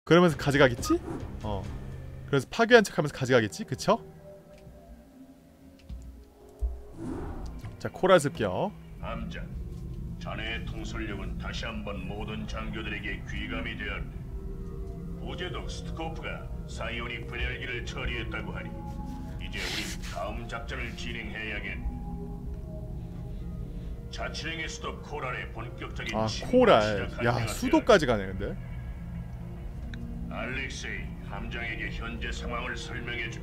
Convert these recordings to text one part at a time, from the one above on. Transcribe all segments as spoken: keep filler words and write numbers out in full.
그러면서 가져가겠지? 어 그래서 파괴한 척하면서 가져가겠지? 그쵸? 자 코랄 습격. 함장, 자네의 통솔력은 다시 한번 모든 장교들에게 귀감이 되었네. 부제독 스트코프가 사이오닉 분열기를 처리했다고 하니 이제 우리 다음 작전을 진행해야겠네. 자치령의 수도 코랄의 본격적인 아 침공을 코랄 시작할 야 때가 수도까지 가네 근데. 알렉세이, 함장에게 현재 상황을 설명해주게.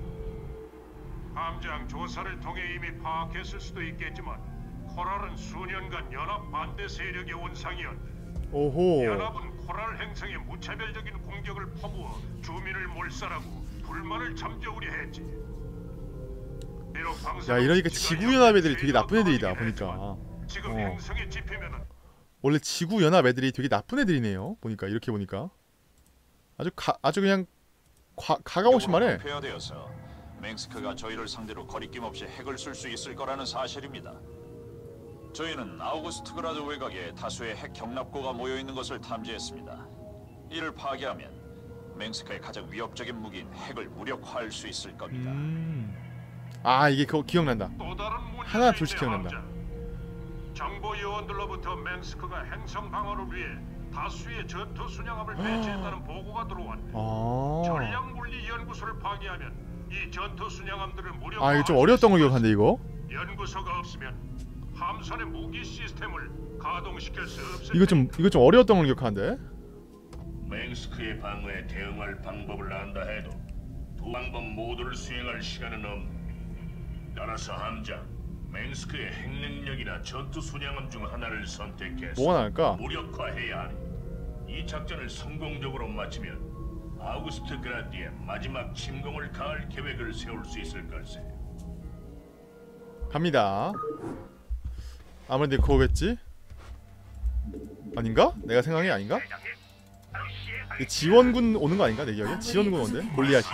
함장, 조사를 통해 이미 파악했을 수도 있겠지만 코랄은 수년간 연합 반대 세력의 원상이었네. 오호. 연합은 코랄 행성에 무차별적인 공격을 퍼부어 주민을 몰살하고 불만을 잠재우려 했지. 비록 야 이러니까 지구연합 애들이 되게 나쁜 애들이다 보니까. 지금 어. 행성에 집히면은 원래 지구연합 애들이 되게 나쁜 애들이네요 보니까. 이렇게 보니까 아주 가, 아주 그냥 과, 가가오실만해. 폐하되어서 맹스크가 저희를 상대로 거리낌 없이 핵을 쓸 수 있을 거라는 사실입니다. 저희는 아우구스트그라드 외곽에 다수의 핵 경납고가 모여 있는 것을 탐지했습니다. 이를 파괴하면 맹스크의 가장 위협적인 무기인 핵을 무력화할 수 있을 겁니다. 음. 아 이게 그거 기억난다. 또 다른 하나 둘씩 기억난다. 정보 요원들로부터 맹스크가 행성 방어를 위해 다수의 전투 순양함을 배치했다는 보고가 들어왔네. 아. 전략물리연구소를 파괴하면 이 전투 순양함들을 무력화. 아 이거 좀 어려웠던 걸 기억한데 이거. 연구소가 없으면 함선의 무기 시스템을 가동시킬 수 없을. 이거 좀 이거 좀 어려웠던 걸 기억하는데. 맹스크의 방어에 대응할 방법을 안다 해도 두 방법 모두를 수행할 시간은 없네. 따라서 함장, 맹스크의 핵능력이나 전투 순양함 중 하나를 선택해서 뭐가 나을까? 무력화해야 하니 이 작전을 성공적으로 마치면 아우구스트 그라디에 마지막 침공을 가할 계획을 세울 수 있을 걸세. 갑니다. 아무래도 그거겠지? 아닌가? 내가 생각이 아닌가? 지원군 오는 거 아닌가? 내 기억에? 지원군 온대? 골리앗이.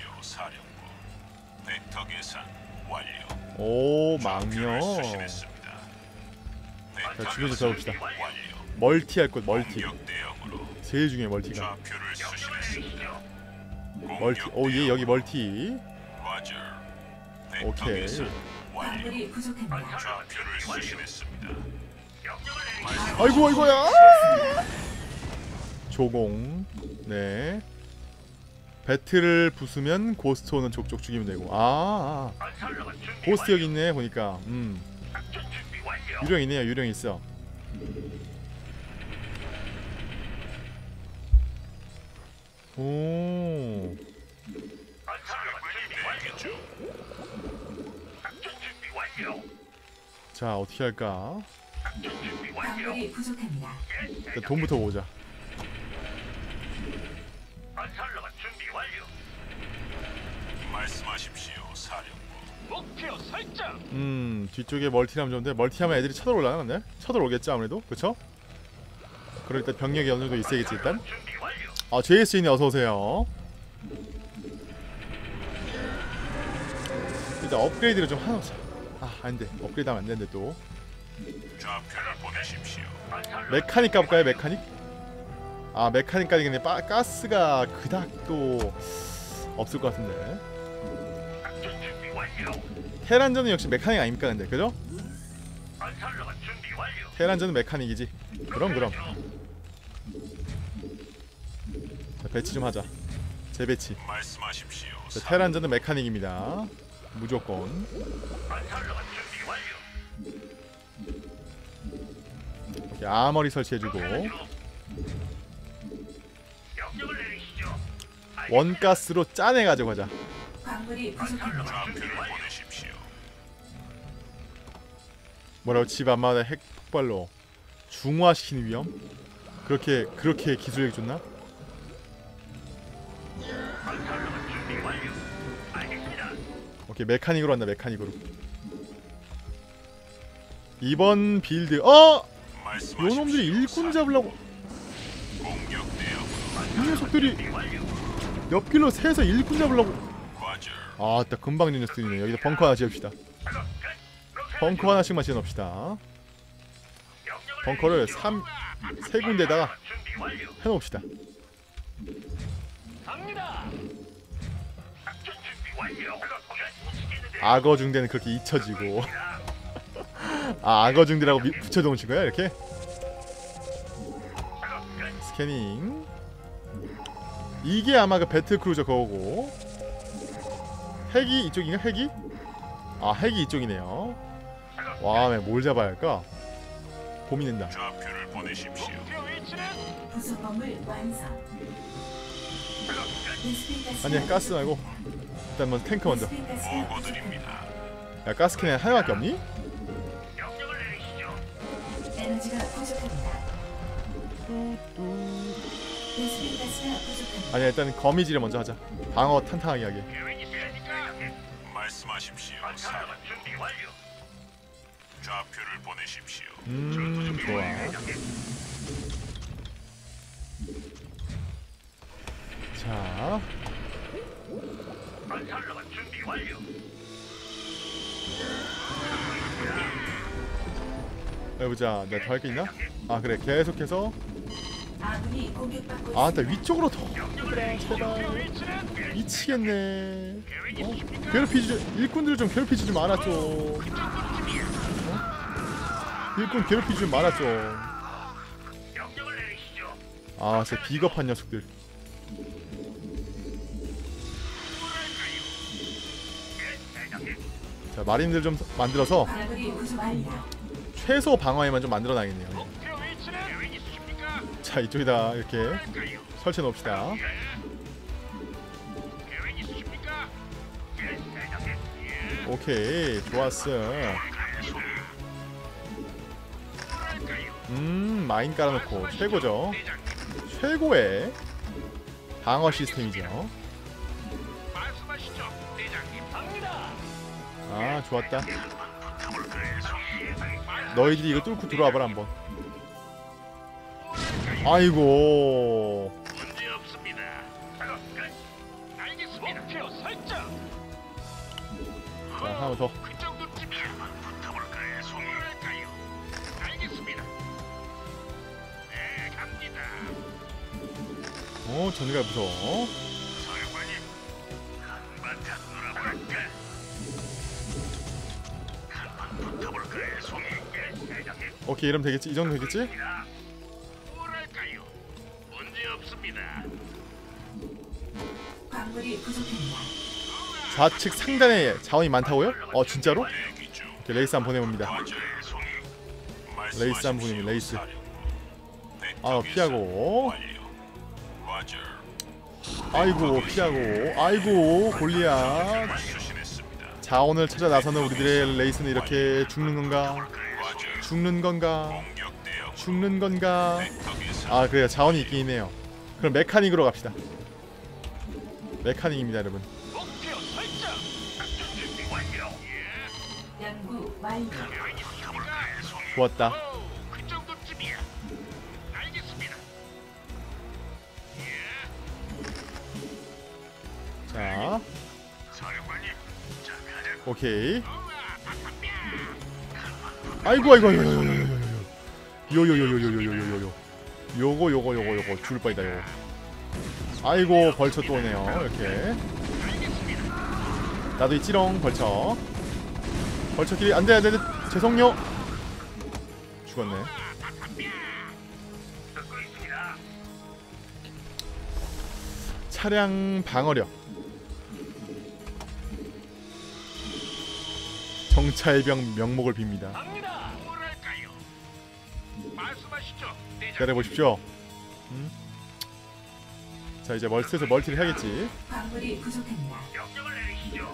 오 망령. 자 주변 좀 들어봅시다. 멀티 할 것. 멀티 제일 중요해. 멀티가 멀티. 오 얘 여기 멀티. 오케이. 아이고 아이고야. 조공. 네. 배틀을 부수면 고스트 오는 족족 죽이면 되고. 아, 아. 고스트 여기 있네 보니까. 음. 유령 있네요. 유령 있어. 오. 자 어떻게 할까? 일단 돈부터 보자. 말씀하십시오, 사령부. 목표 설정. 음 뒤쪽에 멀티하면 좋은데 멀티하면 애들이 쳐들어올라나 근데? 쳐들어오겠지 아무래도 그쵸? 그럼 일단 병력이 어느정도 있어야겠지 일단. 아 제이에스님 어서오세요. 일단 업그레이드를 좀 하자. 아 안돼 업그레이드 하면 안되는데 또. 좌표를 보내십시오. 메카닉 가볼까요 메카닉? 아 메카닉 가니 근데 빠, 가스가 그닥 또 없을 것 같은데. 테란전은 역시 메카닉 아닙니까 근데 그죠? 테란전은 메카닉이지. 그럼 그럼. 자 배치 좀 하자. 재배치. 자, 테란전은 메카닉입니다. 무조건. 이렇게 아머리 설치해주고. 원가스로 짜내 가져가자. 뭐라고? 집 앞마다 핵 폭발로 중화시키는 위험? 그렇게 그렇게 기술력이 좋나? 오케이 메카닉으로 한다. 메카닉으로. 이번 빌드 어! 요놈들이 일꾼 잡으려고. 이 녀석들이 옆길로 새서 일꾼 잡으려고. 아따 금방 된 녀석들이네. 여기다 벙커 하나 지읍시다. 벙커 하나씩만 지어놓읍시다. 벙커를 삼, 세 군데다가 해놓읍시다. 악어 중대는 그렇게 잊혀지고. 아, 악어 중대라고 미, 붙여놓으신 거야 이렇게? 스캐닝. 이게 아마 그 배틀크루저 그거고. 핵이 이쪽인가? 핵이? 아, 핵이 이쪽이네요. 와, 뭘 잡아야 할까? 고민된다. 좌표를 보내십시오. 부속건물 완성. 아니야, 가스 말고 일단 먼저 탱크 먼저. 보고드립니다. 야, 가스캔에 하나밖에 없니? 에너지가 부족합니다. 베스핀 가스가 부족합니다. 아니야, 일단 거미질을 먼저 하자. 방어 탄탄하게 하게. 말씀하십시오. 사령. 좌표를 보내십시오. 음, 좋아. 자, 해보자. 내가 더 할 게 있나? 아, 그래. 계속해서. 아군이 공격받고 아, 나 있습니다. 위쪽으로 더. 그래, 제발. 미치겠네. 어? 괴롭히지 좀, 일꾼들 좀 괴롭히지 좀 마라 좀. 어? 일꾼 괴롭히지 좀 마라 좀. 아, 진짜 비겁한 녀석들. 자, 마린들 좀 만들어서 아군이 부족합니다. 최소 방어에만 좀 만들어 놔야겠네요. 자, 이쪽에다 이렇게 설치해 놓읍시다. 오케이, 좋았어. 음, 마인 깔아놓고 최고죠. 최고의 방어 시스템이죠. 아, 좋았다. 너희들이 이거 뚫고 들어와봐라 한번. 아이고. 문제 없습니다. 작업 끝. 알겠습니다. 목표 설정. 자, 하나 더. 그 정도쯤이야. 붙어볼까요, 송이? 뭐랄까요? 알겠습니다. 네, 갑니다. 어, 전기가 무서워. 사령관님, 한바탕 놀아볼까? 한번 붙어볼까요, 송이? 예, 대장님. 오케이, 이러면 되겠지? 이 정도 되겠지? 뭐랄까요? 문제 없습니다. 광물이 부족합니다. 좌측 상단에 자원이 많다고요? 어, 진짜로? 대기 중. 오케이, 레이스 한번 보내봅니다. 과제의 송이. 레이스 한 분이면 레이스. 사령부. 아, 피하고. 완료. 과제. 아이고, 피하고. 아이고, 골리앗. 수신했습니다. 자원을 찾아 나서는 우리들의 레이스는 이렇게 죽는 건가? 과제. 죽는 건가? 공격 대응. 죽는 건가? 벡터 계산. 아, 그래요. 자원이 있긴 해요. 그럼 메카닉으로 갑시다. 메카닉입니다, 여러분. 목표 설정. 작전 준비 완료. 예. 연구 완료. 붙어볼까요, 송이? 좋았다. 오, 그 정도쯤이야. 알겠습니다. 자, 사령관님, 자 가자. 오케이. 우와, 바탕뼈. 아이고, 아이고, 아이고, 아이고, 아이고, 요요요요요요요요요요. 요거 요거 요거 요거 죽을 뻔이다 요거. 아이고, 벌처 또 오네요. 이렇게. 나도 있지롱, 벌처. 벌처끼리 안돼 안돼 안돼. 죄송요. 죽었네. 듣고 있습니다. 차량 방어력. 정찰병 명목을 빕니다. 갑니다. 뭐랄까요? 말씀하시죠, 대장. 기다려 보십시오. 음? 자, 이제 멀티에서 멀티를 해야겠지. 광물이 부족합니다. 명령을 내리시죠.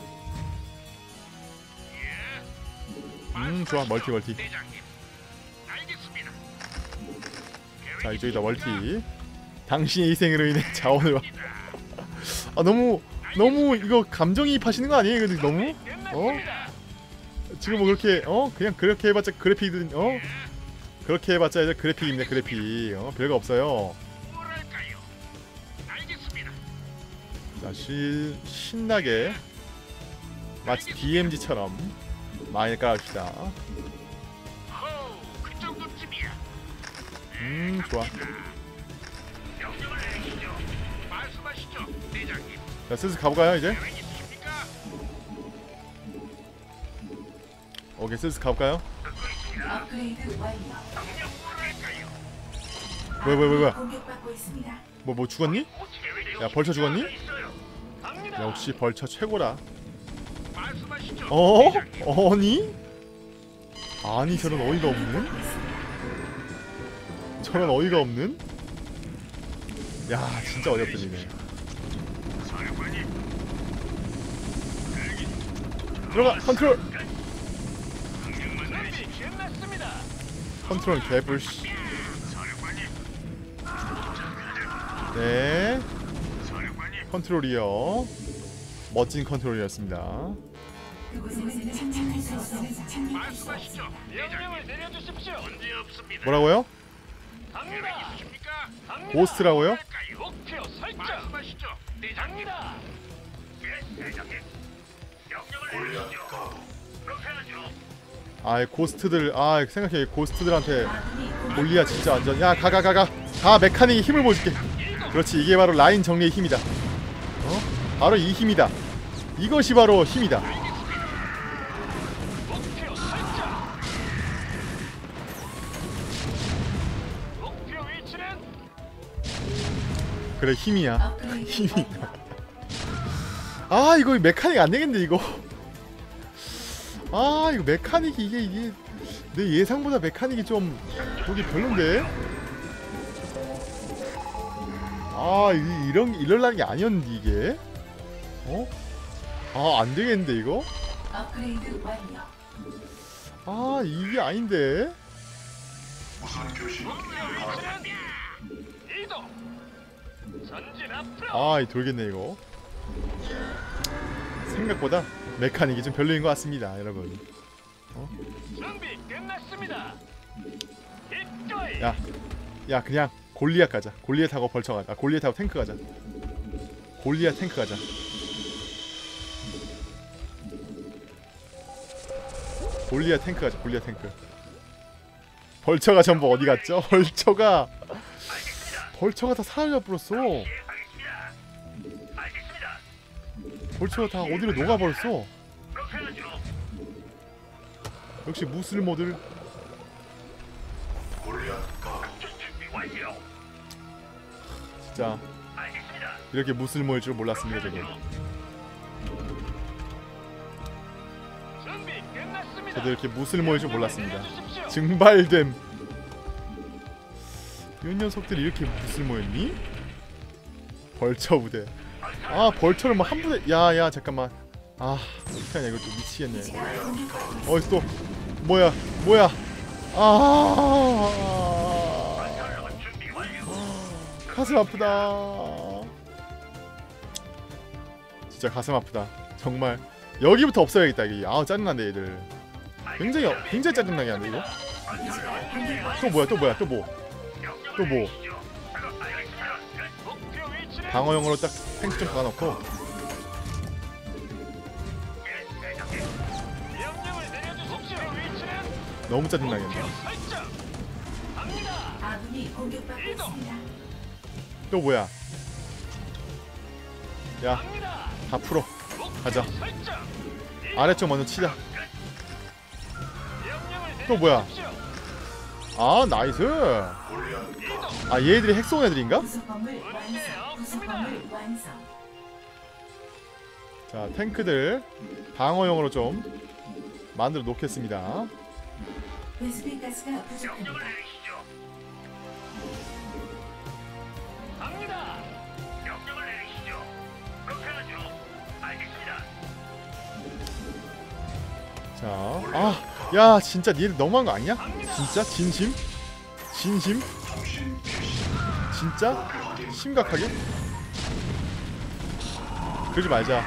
예. 음, 좋아. 멀티 멀티. 대장님. 알겠습니다. 자, 이쪽에다 멀티. 당신의 희생으로 인해 자원을 아, 너무 너무 이거 감정이입하시는 거 아니에요? 근데 너무 어? 지금 뭐 그렇게 어? 그냥 그렇게 해봤자 그래픽이든 어? 그렇게 해봤자 이제 그래픽입니다. 그래픽. 어? 별거 없어요. 뭐랄까요? 알겠습니다. 자, 시, 신나게 마치 디엠지처럼 많이 깔아줍시다. 호, 그 정도쯤이야. 음, 좋아. 명령을 내리시죠. 말씀하시죠, 대장. 자, 슬슬 가볼까요 이제? 오케이, 슬슬 가볼까요? 업그레이드 완료. 뭐야 뭐야 뭐야 공격받고 있습니다. 뭐 뭐 죽었니? 야, 벌처 죽었니? 역시 벌처 최고라. 어? 어니? 아니, 저런 어이가 없는? 저런 어이가 없는? 야, 진짜 어이없더니네. 들어가! 컨트롤! 컨트롤 개불씨. 네, 컨트롤이요. 멋진 컨트롤이었습니다. 그곳에는 착륙할 수 없습니다. 착륙할 수 없습니다. 말씀하시죠. 명령을 내려주십시오. 문제 없습니다. 뭐라고요? 갑니다. 갑니다. 고스트라고요? 목표 설정. 말씀하시죠. 대장입니다. 예, 대장님. 명령을 내리시죠. 그렇게 하죠. 아, 고스트들, 아, 생각해. 고스트들한테 골리앗 진짜 완전. 야, 가 가 가 가. 다 메카닉이 힘을 보여줄게. 그렇지, 이게 바로 라인 정리의 힘이다. 어? 바로 이 힘이다. 이것이 바로 힘이다. 목표 설정. 목표 위치는 그래, 힘이야. 업그레이드 힘이다. 완료. 아, 이거 메카닉 안 되겠는데 이거. 아, 이거 메카닉이 이게 이게 내 예상보다 메카닉이 좀 여기 별론데. 아, 이, 이런 이럴라는 게 아니었는데 이게. 어? 아, 안 되겠는데 이거. 업그레이드 완료. 아, 이게 아닌데. 목표 위치는 이동. 전진 앞으로. 아, 이 돌겠네 이거. 생각보다 메카닉이 좀 별로인 것 같습니다, 여러분. 준비 끝났습니다. 이거이. 야, 야, 그냥 골리앗 가자. 골리앗하고 벌처 가자. 아, 골리앗하고 탱크 가자. 골리앗 탱크 가자. 골리앗 탱크 가자. 골리앗 탱크. 벌처가 전부 어디 갔죠? 벌처가 벌처가 다 사라져 버렸어. 벌처가 다 어디로 녹아 버렸어. 역시 무슬모들. 진짜 이렇게 무슬모일 줄 몰랐습니다, 저도. 준비 끝났습니다. 저도 이렇게 무슬모일 줄 몰랐습니다. 증발됨. 이 녀석들이 이렇게 무슬모였니? 벌처 부대. 아, 벌처를 뭐 한 부대. 야야 잠깐만. 아, 어떡하냐, 이거 또 미치겠네. 어이, 또 뭐야 뭐야. 아, 가슴 아프다. 진짜 가슴 아프다. 정말 여기부터 없어야겠다 이게. 아, 짜증난데 얘들. 굉장히 굉장히 짜증나게 하네 이거. 또 뭐야 또 뭐야 또 뭐. 또 뭐. 목표 위치는 방어용으로 딱 탱크 좀 박아놓고. 명령을 내려주십시오. 위치는 너무 짜증나겠네. 목표 설정. 갑니다. 아군이 공격받고 있습니다. 또 뭐야. 야, 갑니다. 다 풀어. 목표 가자. 설정. 아래쪽 먼저 치자. 명령을 또 뭐야. 내려주십시오. 아, 나이스. 아, 얘들이 핵송 애들인가? 부속 건물 완성. 부속 건물 완성. 자, 탱크들 방어용으로 좀 만들어 놓겠습니다. 베스핀 가스가 부족합니다. 갑니다. 명령을 내리시죠. 그렇게 하죠. 알겠습니다. 자, 아, 야, 진짜 니들 너무한 거 아니야? 진짜 진심? 진심? 진짜? 심각하게? 그러지 말자.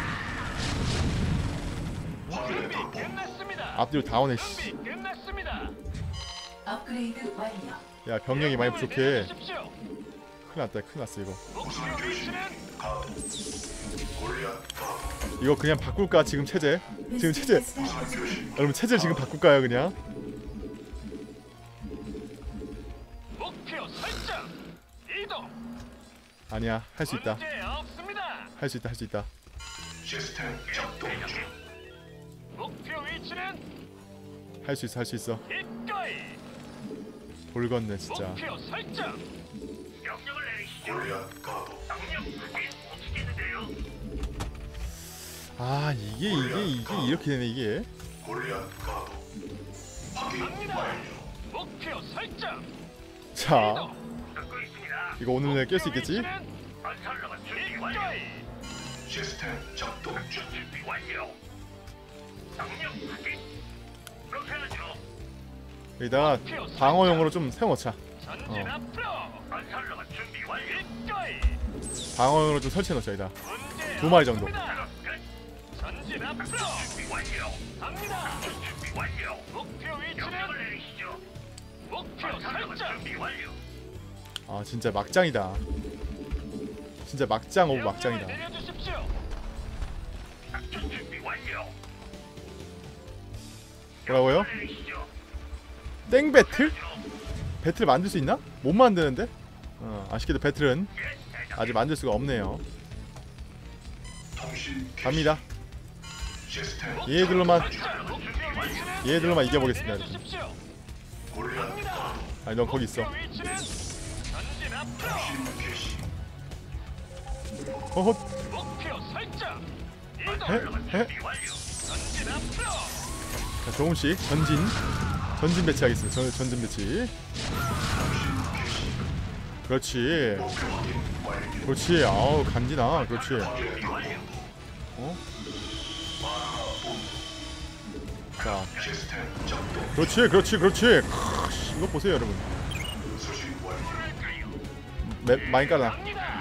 준비 끝났습니다. 앞뒤로 다 오네. 씨. 준비 끝났습니다. 업그레이드 완료. 야, 병력이 많이 부족해. 큰일 내려주십시오. 났다. 큰일 났어 이거. 목표 위치는 이거 그냥 바꿀까 지금 체제? 지금 베스핀 체제. 가스가 부족합니다. 여러분, 체제 지금 바꿀까요 그냥? 목표 설정. 이동. 아니야, 할 수 있다. 문제 없습니다. 할 수 있다 할 수 있다. 시스템 작동 중. 목표 위치는 할 수 있어 할 수 있어. 이거이. 돌 건네 진짜. 목표 설정. 명령을 내리시죠. 골리앗 가도. 명령 확인. 움직이는데요. 아 이게 이게 이게 이렇게 되네 이게. 골리앗 가도. 확인 완료. 목표 설정. 자 듣고 있습니다. 이거 오늘 내가 깰 수 있겠지? 건설로만 준비 완료. 시스템 작동 중. 준비 완료. 명령 확인. 그렇게 하죠. 여기다가 방어용으로 좀 세워놓자. 전진 어. 앞으로. 건설로만 준비 완료. 이거이. 방어용으로 좀 설치해놓자 여기다. 문제 두 마리 정도. 없습니다. 전진 앞으로. 준비 완료. 갑니다. 준비 완료. 목표 위치는 명령을 내리시죠. 목표 건설로만 설정. 준비 완료. 아 진짜 막장이다. 진짜 막장 오브 명령을 막장이다. 내려주십시오. 작전 준비 완료. 뭐라고요? 내리시죠. 땡 배틀? 배틀 만들 수 있나? 못 만드는데? 어, 아쉽게도 배틀은 아직 만들 수가 없네요. 통신 갑니다. 시스템 얘들로만 목표 위치는 얘들로만 이겨보겠습니다. 여러분. 내려주십시오. 골리앗 아니 넌 거기 있어. 목표 위치는 전진 앞으로. 통신 개시. 어헛. 목표 설정. 해? 이동. 해? 전진 앞으로. 자 조금씩 전진 전진 배치하겠습니다. 전, 전진 배치. 그렇지. 그렇지. 아우 간지나. 그렇지. 어? 자, 시스템 작동. 그렇지, 그렇지, 그렇지. 크으, 이거 보세요, 여러분. 수신 완료. 맵 많이 깔아놔. 갑니다.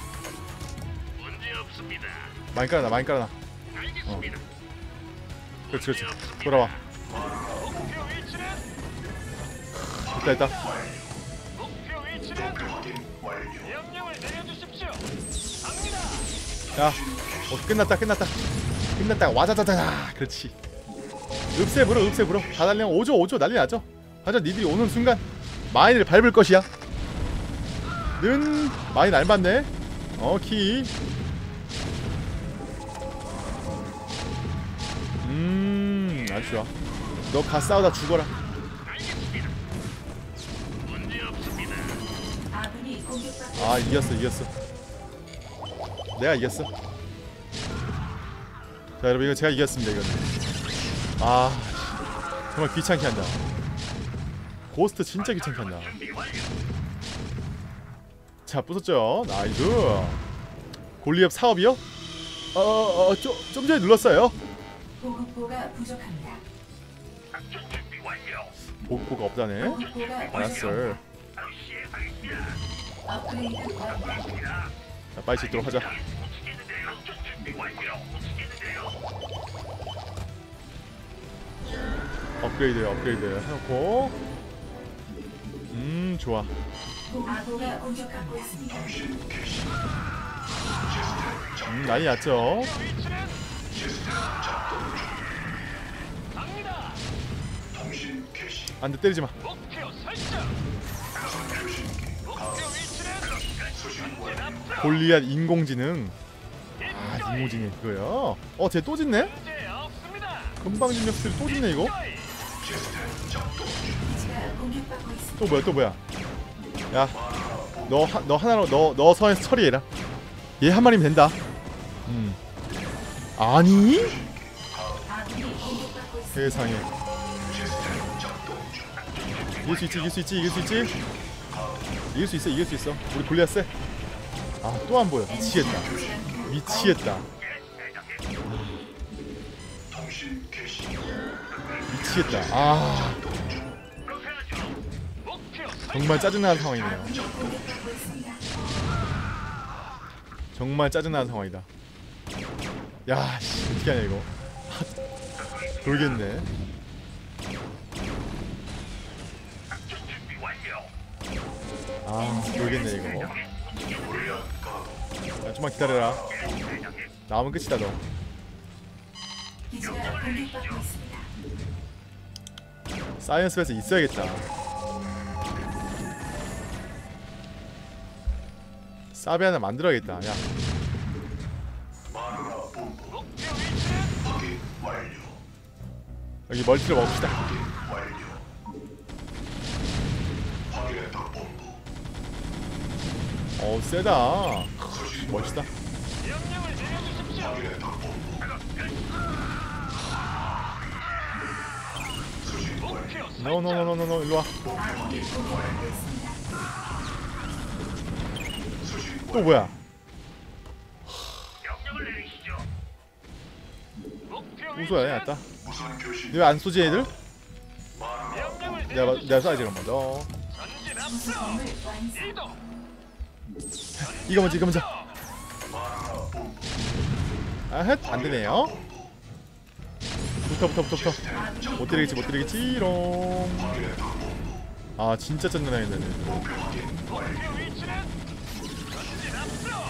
문제 없습니다. 많이 깔아놔, 많이 깔아놔. 알겠습니다. 그렇지, 그렇지. 돌아와. 목표 위치는 있다, 있다. 목표 위치는 확인 완료. 명령을 내려주십시오. 갑니다. 야, 어, 끝났다, 끝났다. 끝났다. 와자자자자. 그렇지. 읍새 불어, 읍새 불어. 다 달리면 오죠, 오죠. 난리 나죠. 하자, 니들이 오는 순간 마인을 밟을 것이야. 는 마인 안 밟네. 어, 키. 음, 아주 좋아. 너 가 싸우다 죽어라. 알겠습니다. 문제 없습니다. 아군이 공격받고 아, 이겼어, 이겼어. 내가 이겼어. 자, 여러분 이거 제가 이겼습니다. 이거는. 아, 정말 귀찮게 한다. 고스트 진짜 귀찮게 한다. 준비 완료. 자, 부쉈죠. 나이스. 골리앗 사업이요? 어, 어, 좀, 좀 전에 눌렀어요. 보급고가 부족합니다. 작전 준비 완료. 복구가 없다네. 보급고가 알았어. 바로 시행하겠습니다. 업그레이드 완료. 자, 빨리 짓도록 하자. 움직이는데요. 작전 준비 완료. 움직이는데요. 업그레이드, 업그레이드 해놓고. 음, 좋아. 보급고가 공격받고 있습니다. 통신 개시. 음, 난리 났죠. 위치는 시스템 작동 중. 갑니다. 통신 개시. 안 돼, 때리지 마. 목표 설정. 교신기. 목표 위치는 수신 전진 완료. 앞으로. 골리앗 인공지능. 아, 인공지능 그거요. 어, 쟤 또 짓네? 문제 없습니다. 금방 진 녀석들이 또 짓네 이거. 시스템 작동 중. 기지가 공격받고 있습니다. 또 뭐야, 또 뭐야? 야, 너, 하, 너 하나로 너, 너 선에서 처리해라. 얘 한 마리면 된다. 음. 아니? 아군이 공격받고 있습니다. 세상에. 시스템 작동 중. 이길 수 있지, 이길 수 있지, 이길 수 있지. 이길 수 있어, 이길 수 있어. 우리 골리앗 세. 아, 또 안 보여. 미치겠다. 미치겠다. 통신 개시. 미치겠다. 아, 목표 정말 짜증나는 상황이네요. 아군이 공격받고 있습니다. 정말 짜증나는 상황이다. 야, 씨, 어떻게 하냐 이거. 돌겠네. 작전 준비 완료. 아, 돌겠네 이거. 골리앗 가도. 야, 좀만 기다려라. 나오면 끝이다 너. 기지가 공격받고 있습니다. 사이언스 베이스 있어야겠다. 사비 하나 만들어야겠다. 야, 여기 멀티를 먹읍시다. 어 세다. 멋있다. 명령을 내려주십시오. 목표 노노노노노 일로와. 또 뭐야? 명령을 내리시죠. 목표 웃어야 위치는 겠다. 왜 안 쏘지 애들? 명령을 내가 내려주십시오. 내가 쏴야지 그럼 먼저. 전진 앞서 이동. 이거 먼저 이거 먼저. 아헷 안되네요. 붙어 붙어 붙어 붙어. 못 때리겠지 못 때리겠지롱. 아 진짜 짠나네. 목표 위치는 전진 앞서.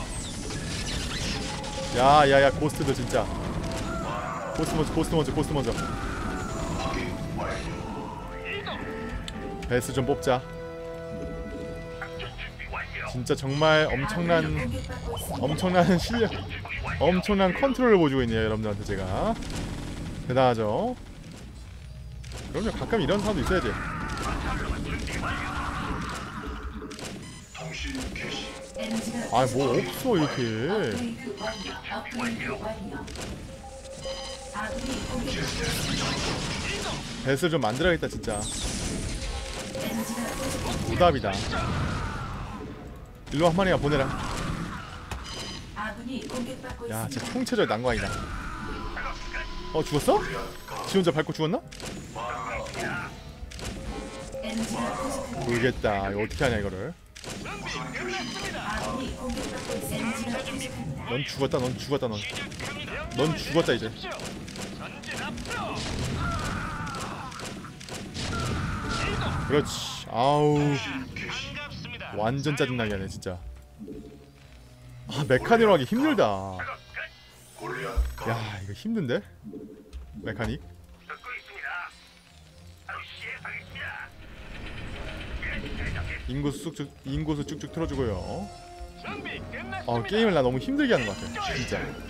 야야야 고스트들 진짜. 고스트 먼저 고스트 먼저 고스트 먼저. 이동. 베스 좀 뽑자. 진짜 정말 엄청난 엄청난 실력, 엄청난 컨트롤을 보여주고 있네요 여러분들한테 제가. 대단하죠. 그럼요 가끔 이런 사람도 있어야지. 아 뭐 없어 이렇게. 업그레이드 완료. 업그레이드 완료. 아군이 공격받고 있습니다. 배스를 좀 만들어야겠다 진짜. 에너지가 부족합니다. 오답이다. 일로 한 마리가 보내라. 아군이 공격받고 야 있습니다. 진짜 총체적 난관이다. 어 죽었어? 지 혼자 밟고 죽었나? 에너지가 부족합니다. 모르겠다. 이거 어떻게 하냐 이거를. 아군이 공격받고 있습니다. 에너지가 부족합니다. 넌 죽었다. 넌 죽었다. 넌. 넌 죽었다 이제. 전진 앞서. 그렇지. 아우 반갑습니다. 완전 짜증나게 하네 진짜. 아 메카닉으로 하기 힘들다. 야 이거 힘든데? 메카닉? 듣고 있습니다. 바로 시행하겠습니다. 인구수 쭉쭉 인구수 쭉쭉 틀어주고요. 준비 끝났습니다. 아 게임을 나 너무 힘들게 하는 것 같아 진짜. 대장님,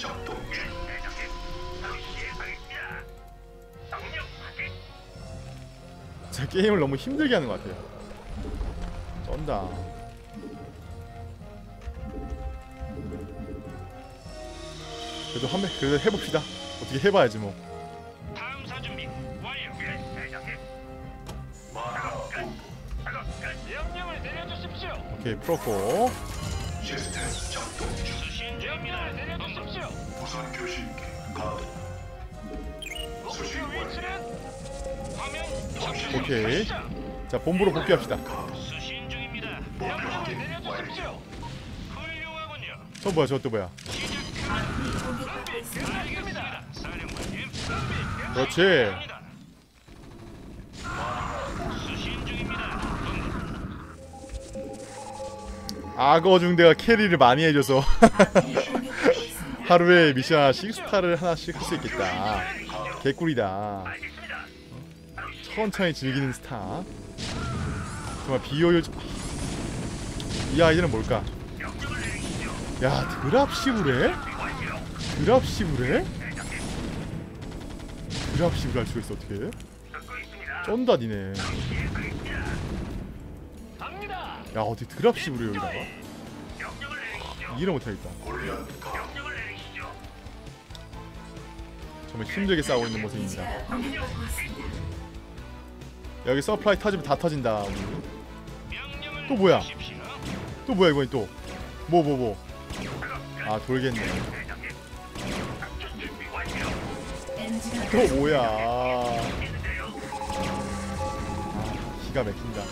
바로 시행하겠습니다. 명령 확인. 제 게임을 너무 힘들게 하는 것 같아요. 쩐다. 그래도 한번 그래도 해봅시다. 어떻게 해봐야지 뭐. 탐사 준비 완료. 대장님. 명령을 내려주십시오. 오케이 풀었고. 수신 명령을 내려주십시오. 목표 위치는 화면 접수. 오케이. 자 본부로 복귀합시다. 수신 중입니다. 명령을 내려주십시오. 훌륭하군요. 저 뭐야 저또 뭐야. 아군이 공격받고 있습니다. 알겠습니다. 사령관님. 준비 그렇지. 끝났습니다. 수신 중입니다. 악어 중대가 캐리를 많이 해줘서 아군이 공격받고 있습니다. 하루에 미션 하나씩 스타를 하나씩 할 수 있겠다. 개꿀이다. 천천히 즐기는 스타. 정말 비효율. 이 아이들은 뭘까? 야 드랍십을 해? 드랍십을 해? 드랍십을 할 수가 있어 어떻게? 쩐다 니네. 갑니다. 야 어떻게 드랍십을 해 여기다가? 이해를 못하겠다. 정말 힘들게 싸우고 있는 모습입니다. 에너지가 공격받고 있습니다. 여기 서플라이 터지면 다 터진다. 오늘. 명령을 또 뭐야? 내리십시오. 또 뭐야 이번엔 또? 뭐 뭐 뭐? 아 돌겠네. 에너지가 또 뭐야? 아, 기가 막힌다.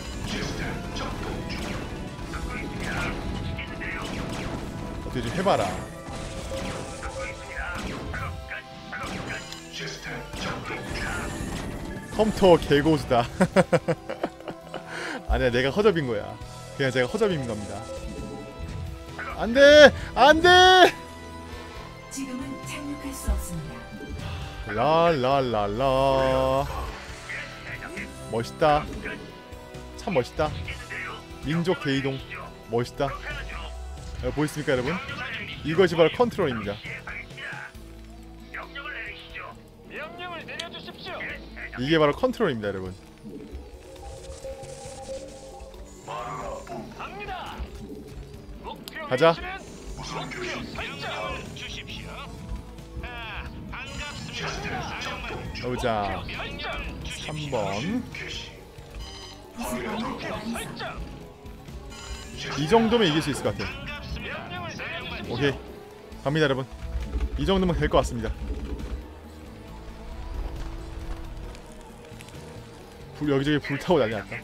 어떻게 좀 해봐라. 컴퓨터 개고수다. 아니야 내가 허접인 거야. 그냥 제가 허접인 겁니다. 안돼 안돼. 지금은 착륙할 수 없습니다. 라라라라. 멋있다. 참 멋있다. 민족 대이동 멋있다. 여기 보이십니까 여러분? 이것이 바로 컨트롤입니다. 명령을 내려주십시오. 이게 바로 컨트롤입니다, 여러분. 갑니다. 목표 가자. 위치는 목표 설정 주십시오. 아, 반갑습니다. 사령관. 가보자. 설정 주십시오. 삼 번. 설정. 이 정도면 이길 수 있을 것 같아. 반갑습니다. 명령을 내려주십시오. 오케이. 갑니다, 여러분. 이 정도면 될 것 같습니다. 불 여기저기 불 타고 난리 났다.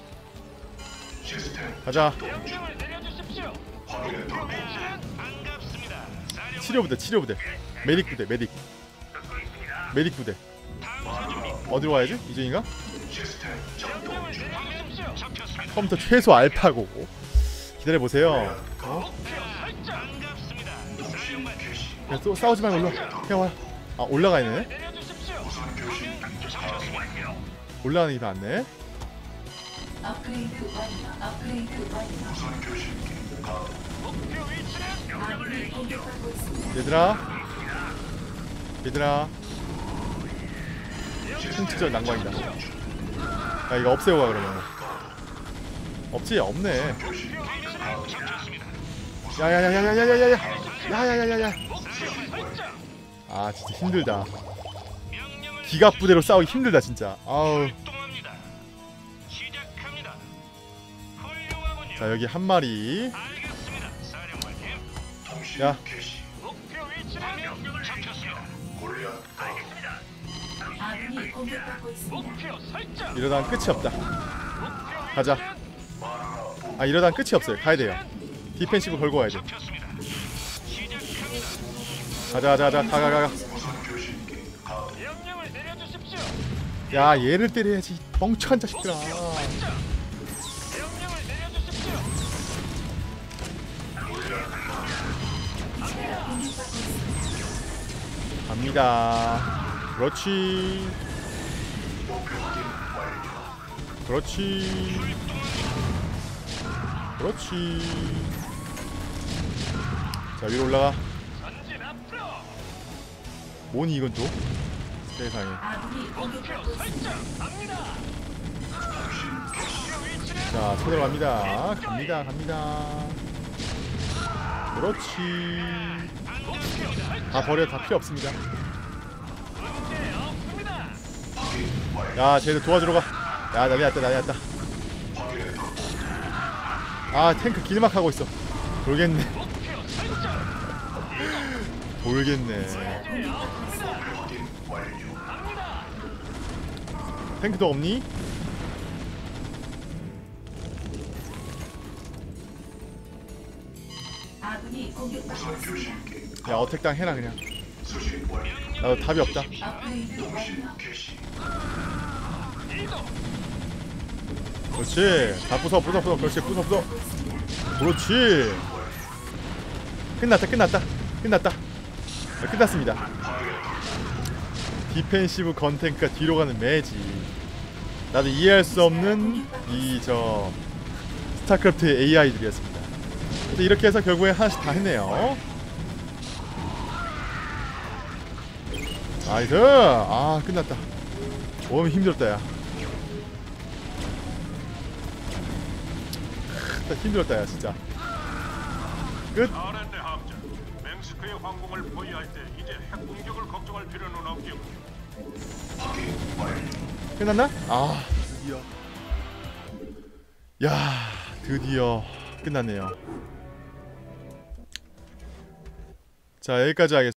가자. 명령을 내려주십시오. 목표 위치는 반갑습니다. 사령관. 치료부대, 치료부대. 메딕 부대, 메딕. 메딕 부대. 어디로 가야지? 이제인가? 명령을 내려주십시오. 잡혔습니다. 컴퓨터 최소 알파고. 기다려 보세요. 어? 목표 설정. 반갑습니다. 사령관. 야, 또 싸우지 말고 올라. 그냥 와. 아, 올라가 있네. 내려주십시오. 잡혔습니다. 올라가는 게 낫네. 업그레이드 완료. 업그레이드 완료. 목표 위치는 아군이 공격받고 있습니다. 얘들아. 얘들아. 흉치절 난관이다. 야, 이거 없애고 가 그러면. 없지? 없네. 야야야야야야야야야. 야야야야야. 아, 진짜 힘들다. 기갑 부대로 싸우기 힘들다 진짜. 아우. 출동합니다. 시작합니다. 훌륭하군요. 자, 여기 한 마리. 알겠습니다. 사령관님. 야, 목표 위치는 잡혔습니다. 알겠습니다. 아군이 공격받고 있습니다. 목표 설정. 이러다간 끝이 없다. 목표 가자. 위치는 아, 이러다간 끝이 없어요. 가야 돼요. 디펜시브 걸고 가야 돼. 잡혔습니다. 시작합니다. 가자, 가자, 가자. 가, 가, 가, 가. 명령을 내려주십시오. 야, 얘를 때려야지. 멍청한 자식들아. 설정. 명령을 내려주십시오. 갑니다. 그렇지. 그렇지. 그렇지. 자, 위로 올라가. 전진 앞으로. 뭐니 이건 또? 세상에. 아군이 공격받고 있습니다. 설정. 갑니다. 목표 위치는 자, 쳐들어갑니다. 갑니다, 갑니다. 그렇지. 다 버려, 다 필요 없습니다. 문제 없습니다. 야, 쟤들 도와주러 가. 야, 난리 났다, 난리 났다. 아, 탱크 길막하고 있어. 돌겠네. 목표 설정. 돌겠네. 문제 없습니다. 갑니다. 탱크도 없니? 아군이 공격받고 있습니다. 야, 어택당 해라 그냥. 나도 답이 없다. 업그레이드 완료. 이동. 그렇지. 다 부숴, 부숴, 부숴. 그렇지, 부숴, 부숴. 그렇지. 끝났다, 끝났다, 끝났다. 네, 끝났습니다. 디펜시브 건탱크가 뒤로 가는 매지. 나도 이해할 수 없는 이 저 스타크래프트의 에이아이들이었습니다. 그래서 이렇게 해서 결국에 하나씩 다 했네요. 나이스. 아, 끝났다. 너무 힘들었다, 야. 진짜 힘들었다, 야, 진짜. 끝. 아랜드 함장. 맹스크의 황공을 포위할 때 이제 핵 공격을 걱정할 필요는 없겠군요. 끝났나? 아, 드디어. 야, 드디어 끝났네요. 자, 여기까지 하겠습니다.